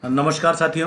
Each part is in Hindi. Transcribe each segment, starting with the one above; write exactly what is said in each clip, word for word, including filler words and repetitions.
नमस्कार साथियों।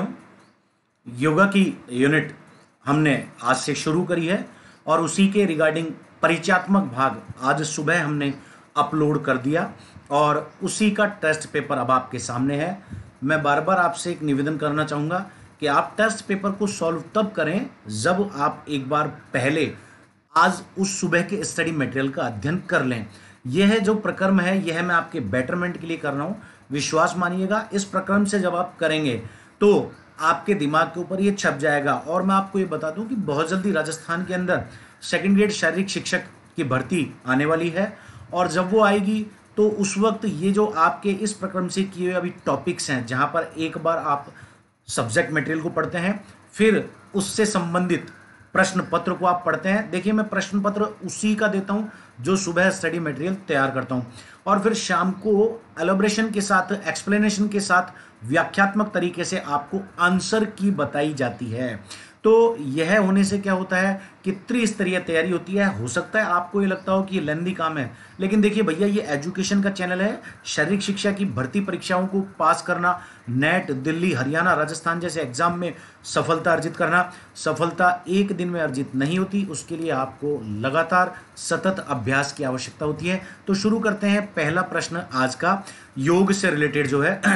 योगा की यूनिट हमने आज से शुरू करी है और उसी के रिगार्डिंग परिचयात्मक भाग आज सुबह हमने अपलोड कर दिया और उसी का टेस्ट पेपर अब आपके सामने है। मैं बार बार आपसे एक निवेदन करना चाहूँगा कि आप टेस्ट पेपर को सॉल्व तब करें जब आप एक बार पहले आज उस सुबह के स्टडी मटेरियल का अध्ययन कर लें। यह है जो प्रक्रम है, यह मैं आपके बेटरमेंट के लिए कर रहा हूँ। विश्वास मानिएगा, इस प्रक्रम से जब आप करेंगे तो आपके दिमाग के ऊपर ये छप जाएगा। और मैं आपको ये बता दूं कि बहुत जल्दी राजस्थान के अंदर सेकंड ग्रेड शारीरिक शिक्षक की भर्ती आने वाली है और जब वो आएगी तो उस वक्त ये जो आपके इस प्रक्रम से किए हुए अभी टॉपिक्स हैं, जहाँ पर एक बार आप सब्जेक्ट मटेरियल को पढ़ते हैं फिर उससे संबंधित प्रश्न पत्र को आप पढ़ते हैं। देखिए, मैं प्रश्न पत्र उसी का देता हूं जो सुबह स्टडी मटेरियल तैयार करता हूं और फिर शाम को एलोब्रेशन के साथ, एक्सप्लेनेशन के साथ, व्याख्यात्मक तरीके से आपको आंसर की बताई जाती है। तो यह होने से क्या होता है कि त्रिस्तरीय तैयारी होती है। हो सकता है आपको ये लगता हो कि ये लेंदी काम है, लेकिन देखिए भैया, ये एजुकेशन का चैनल है। शारीरिक शिक्षा की भर्ती परीक्षाओं को पास करना, नेट, दिल्ली, हरियाणा, राजस्थान जैसे एग्जाम में सफलता अर्जित करना, सफलता एक दिन में अर्जित नहीं होती। उसके लिए आपको लगातार सतत अभ्यास की आवश्यकता होती है। तो शुरू करते हैं। पहला प्रश्न आज का योग से रिलेटेड जो है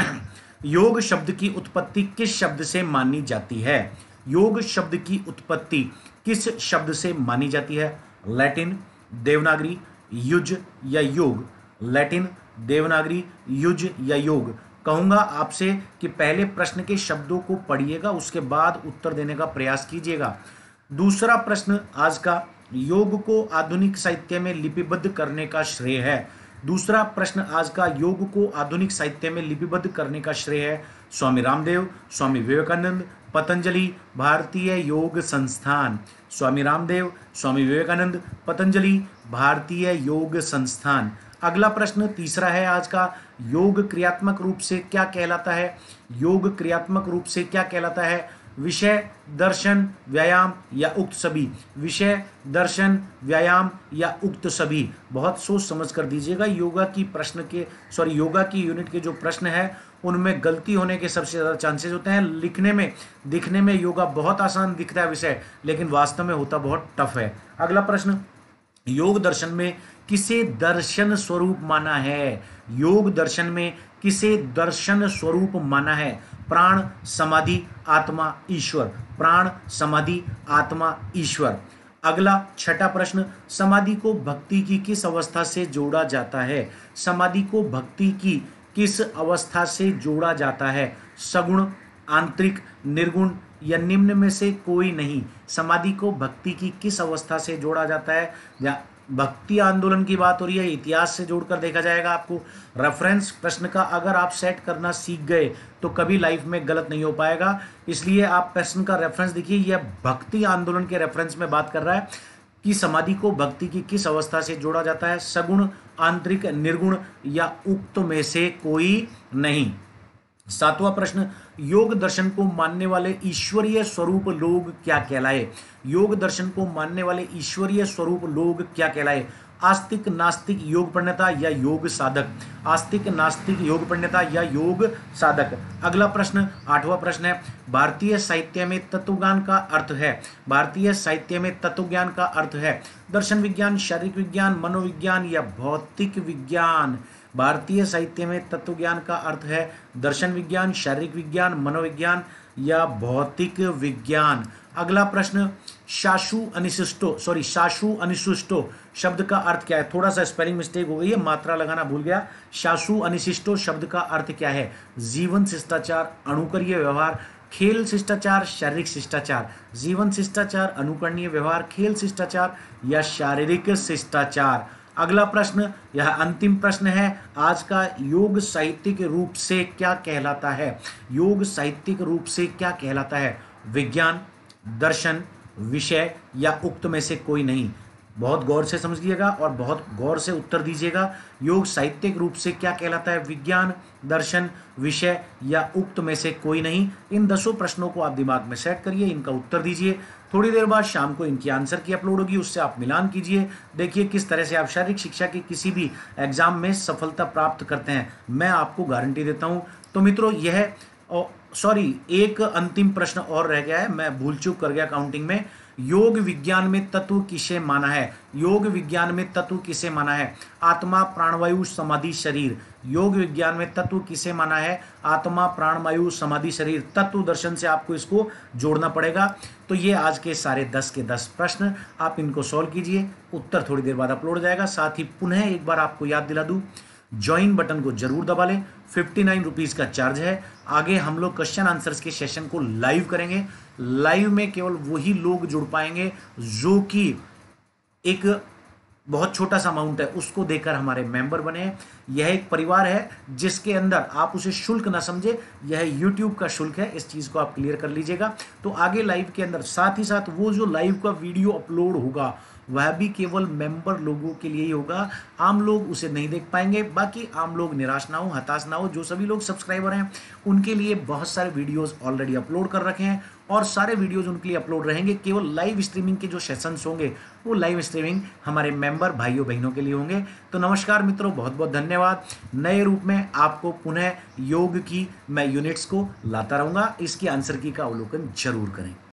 योग शब्द की उत्पत्ति किस शब्द से मानी जाती है? योग शब्द की उत्पत्ति किस शब्द से मानी जाती है? लैटिन, देवनागरी, युज या योग? लैटिन, देवनागरी, युज या योग? कहूंगा आपसे कि पहले प्रश्न के शब्दों को पढ़िएगा, उसके बाद उत्तर देने का प्रयास कीजिएगा। दूसरा प्रश्न आज का, योग को आधुनिक साहित्य में लिपिबद्ध करने का श्रेय है। दूसरा प्रश्न आज का, योग को आधुनिक साहित्य में लिपिबद्ध करने का श्रेय है स्वामी रामदेव, स्वामी विवेकानंद, पतंजलि, भारतीय योग संस्थान। स्वामी रामदेव, स्वामी विवेकानंद, पतंजलि, भारतीय योग संस्थान। अगला प्रश्न तीसरा है आज का, योग क्रियात्मक रूप से क्या कहलाता है? योग क्रियात्मक रूप से क्या कहलाता है? विषय, दर्शन, व्यायाम या उक्त सभी? विषय, दर्शन, व्यायाम या उक्त सभी? बहुत सोच समझ कर दीजिएगा। योगा की प्रश्न के सॉरी योगा की यूनिट के जो प्रश्न है उनमें गलती होने के सबसे ज्यादा चांसेस होते हैं। लिखने में, दिखने में योगा बहुत आसान दिखता है विषय, लेकिन वास्तव में होता बहुत टफ है। अगला प्रश्न, योग दर्शन में किसे दर्शन स्वरूप माना है? योग दर्शन में किसे दर्शन स्वरूप माना है? प्राण, समाधि, आत्मा, ईश्वर। प्राण, समाधि, आत्मा, ईश्वर। अगला छठा प्रश्न, समाधि को भक्ति की किस अवस्था से जोड़ा जाता है? समाधि को भक्ति की किस अवस्था से जोड़ा जाता है? सगुण, आंतरिक, निर्गुण या निम्न में से कोई नहीं? समाधि को भक्ति की किस अवस्था से जोड़ा जाता है? या भक्ति आंदोलन की बात हो रही है, इतिहास से जोड़कर देखा जाएगा आपको। रेफरेंस प्रश्न का अगर आप सेट करना सीख गए तो कभी लाइफ में गलत नहीं हो पाएगा। इसलिए आप प्रश्न का रेफरेंस देखिए, यह भक्ति आंदोलन के रेफरेंस में बात कर रहा है कि समाधि को भक्ति की किस अवस्था से जोड़ा जाता है? सगुण, आंतरिक, निर्गुण या उक्त में से कोई नहीं। सातवां प्रश्न, योग दर्शन को मानने वाले ईश्वरीय स्वरूप लोग क्या कहलाए? योग दर्शन को मानने वाले ईश्वरीय स्वरूप लोग क्या कहलाए? आस्तिक, नास्तिक, योग प्रणेता या योग साधक? आस्तिक, नास्तिक, योग प्रणेता या योग साधक? अगला प्रश्न, आठवां प्रश्न है, भारतीय साहित्य में तत्वज्ञान का अर्थ है? भारतीय साहित्य में तत्वज्ञान का अर्थ है दर्शन विज्ञान, शारीरिक विज्ञान, मनोविज्ञान या भौतिक विज्ञान? भारतीय साहित्य में तत्वज्ञान का अर्थ है दर्शन विज्ञान, शारीरिक विज्ञान, मनोविज्ञान या भौतिक विज्ञान। अगला प्रश्न, शाशु अनिशिष्टो सॉरी शाशु अनिशिष्टो शब्द का अर्थ क्या है? थोड़ा सा स्पेलिंग मिस्टेक हो गई है, मात्रा लगाना भूल गया। शाशु अनिशिष्टो शब्द का अर्थ क्या है? जीवन शिष्टाचार, अनुकरणीय व्यवहार, खेल शिष्टाचार, शारीरिक शिष्टाचार? जीवन शिष्टाचार, अनुकरणीय व्यवहार, खेल शिष्टाचार या शारीरिक शिष्टाचार? अगला प्रश्न, यह अंतिम प्रश्न है आज का, योग साहित्यिक रूप से क्या कहलाता है? योग साहित्यिक रूप से क्या कहलाता है? विज्ञान, दर्शन, विषय या उक्त में से कोई नहीं? बहुत गौर से समझिएगा और बहुत गौर से उत्तर दीजिएगा। योग साहित्यिक रूप से क्या कहलाता है? विज्ञान, दर्शन, विषय या उक्त में से कोई नहीं? इन दसों प्रश्नों को आप दिमाग में सेट करिए, इनका उत्तर दीजिए। थोड़ी देर बाद शाम को इनकी आंसर की अपलोड होगी, उससे आप मिलान कीजिए, देखिए किस तरह से आप शारीरिक शिक्षा के किसी भी एग्जाम में सफलता प्राप्त करते हैं। मैं आपको गारंटी देता हूं। तो मित्रों, यह सॉरी, एक अंतिम प्रश्न और रह गया है, मैं भूल चूक कर गया काउंटिंग में। योग विज्ञान में तत्व किसे माना है? योग विज्ञान में तत्व किसे माना है? आत्मा, प्राणवायु, समाधि, शरीर। योग विज्ञान में तत्व किसे माना है? आत्मा, प्राणवायु, समाधि, शरीर। तत्व दर्शन से आपको इसको जोड़ना पड़ेगा। तो ये आज के सारे दस के दस प्रश्न, आप इनको सॉल्व कीजिए, उत्तर थोड़ी देर बाद अपलोड हो जाएगा। साथ ही पुनः एक बार आपको याद दिला दूं, ज्वाइन बटन को जरूर दबा लें, फिफ्टी नाइन रुपीज का चार्ज है। आगे हम लोग क्वेश्चन आंसर्स के सेशन को लाइव करेंगे। लाइव में केवल वही लोग जुड़ पाएंगे जो कि एक बहुत छोटा सा अमाउंट है उसको देकर हमारे मेंबर बने हैं। यह एक परिवार है जिसके अंदर आप उसे शुल्क ना समझे, यह यूट्यूब का शुल्क है, इस चीज को आप क्लियर कर लीजिएगा। तो आगे लाइव के अंदर साथ ही साथ वो जो लाइव का वीडियो अपलोड होगा वह भी केवल मेंबर लोगों के लिए ही होगा, आम लोग उसे नहीं देख पाएंगे। बाकी आम लोग निराश ना हो, हताश ना हो, जो सभी लोग सब्सक्राइबर हैं उनके लिए बहुत सारे वीडियोस ऑलरेडी अपलोड कर रखे हैं और सारे वीडियोस उनके लिए अपलोड रहेंगे। केवल लाइव स्ट्रीमिंग के जो सेशंस होंगे वो लाइव स्ट्रीमिंग हमारे मेंबर भाइयों बहनों के लिए होंगे। तो नमस्कार मित्रों, बहुत बहुत धन्यवाद। नए रूप में आपको पुनः योग की मैं यूनिट्स को लाता रहूंगा, इसकी आंसर की का अवलोकन जरूर करें।